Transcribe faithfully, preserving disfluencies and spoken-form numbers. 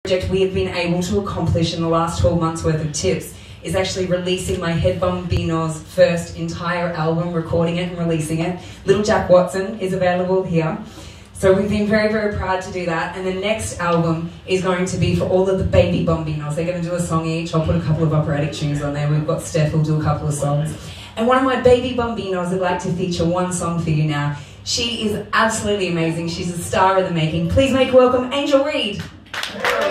project we have been able to accomplish in the last twelve months worth of tips is actually releasing my Head Bambino's first entire album, recording it and releasing it. Little Jack Watson is available here. So we've been very, very proud to do that. And the next album is going to be for all of the baby Bambinos. They're going to do a song each. I'll put a couple of operatic tunes on there. We've got Steph who'll do a couple of songs. And one of my baby Bambinos would like to feature one song for you now. She is absolutely amazing. She's a star in the making. Please make welcome Angel Reed.